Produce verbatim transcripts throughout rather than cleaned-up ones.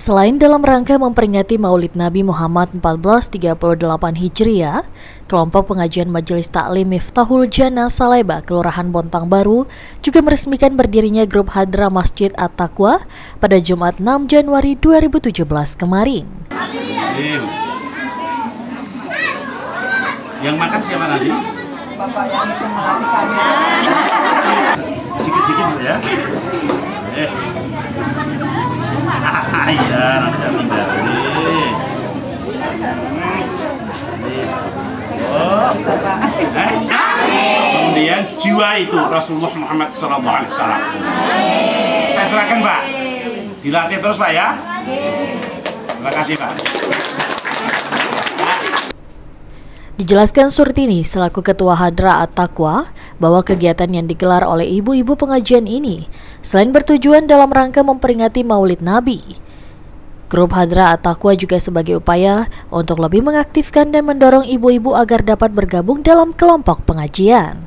Selain dalam rangka memperingati Maulid Nabi Muhammad seribu empat ratus tiga puluh delapan Hijriah, kelompok pengajian Majelis Taklim Miftahul Jannah Saleba, Kelurahan Bontang Baru, juga meresmikan berdirinya grup Hadra Masjid At-Taqwa pada Jumat enam Januari dua ribu tujuh belas kemarin. Yang makan siapa nanti? Bapak yang itu melakukannya. Sikit-sikit ya. Eh. Ah, iya, nanti aku balik. Oh. Eh. Kemudian jiwa itu Rasulullah Muhammad shallallahu alaihi wasallam. Saya serahkan, Pak. Dilatih terus, Pak ya. Terima kasih, Pak. Dijelaskan Surtini selaku Ketua Hadra At-Taqwa bahwa kegiatan yang digelar oleh ibu-ibu pengajian ini selain bertujuan dalam rangka memperingati Maulid Nabi, grup Hadra At-Taqwa juga sebagai upaya untuk lebih mengaktifkan dan mendorong ibu-ibu agar dapat bergabung dalam kelompok pengajian.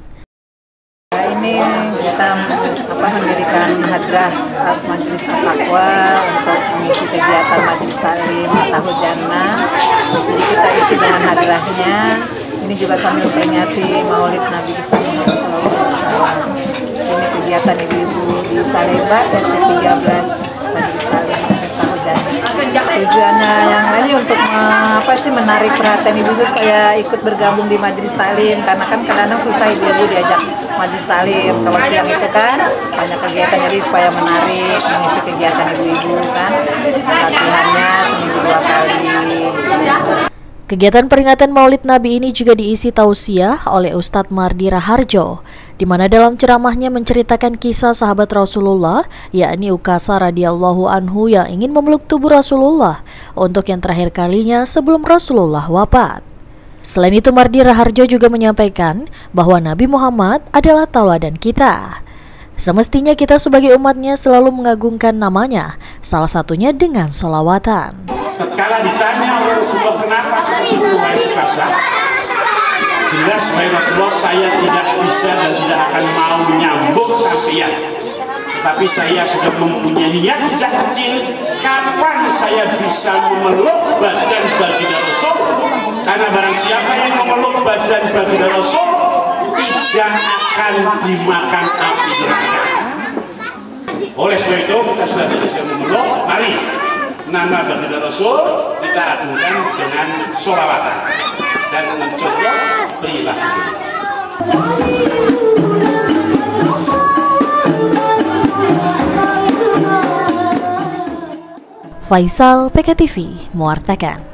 Ini kita apa mendirikan Hadra Majelis At-Taqwa untuk mengisi kegiatan Majelis Taklim Miftahul Jannah. Jadi kita isi dengan hadrahnya. Ini juga sambil memperingati Maulid Nabi Muhammad shallallahu alaihi wasallam. Ini kegiatan ibu-ibu di Saleba R T tiga belas Majelis Taklim Miftahul Jannah. Tujuannya yang lain untuk apa sih menarik perhatian ibu-ibu supaya ikut bergabung di Majelis Taklim, karena kan kadang-kadang susah ibu-ibu diajak Majelis Taklim. Kalau siang itu kan banyak kegiatan, jadi supaya menarik mengisi kegiatan ibu-ibu kan, latihannya seminggu dua kali. Kegiatan peringatan Maulid Nabi ini juga diisi tausiah oleh Ustadz Mardi Raharjo, di mana dalam ceramahnya menceritakan kisah sahabat Rasulullah, yakni Ukasa radhiyallahu anhu yang ingin memeluk tubuh Rasulullah untuk yang terakhir kalinya sebelum Rasulullah wafat. Selain itu, Mardi Raharjo juga menyampaikan bahwa Nabi Muhammad adalah tauladan kita. Semestinya kita sebagai umatnya selalu mengagungkan namanya, salah satunya dengan sholawatan. Tatkala ditanya oleh Rasulullah kenapa seperti itu wahai Ukasa, jelas wahai Rasulullah, saya tidak bisa dan tidak akan mau nyambung sampeyan, tetapi saya sudah mempunyai niat sejak kecil kapan saya bisa memeluk badan baginda Rasul, karena barang siapa yang memeluk badan baginda Rasul tidak akan dimakan api neraka. Oleh sebab itu kita sudah tidak bisa memeluk, mari nama baginda Rasul kita agungkan dengan sholawatan dan mencontoh perilaku. Faisal, P K T V, mewartakan.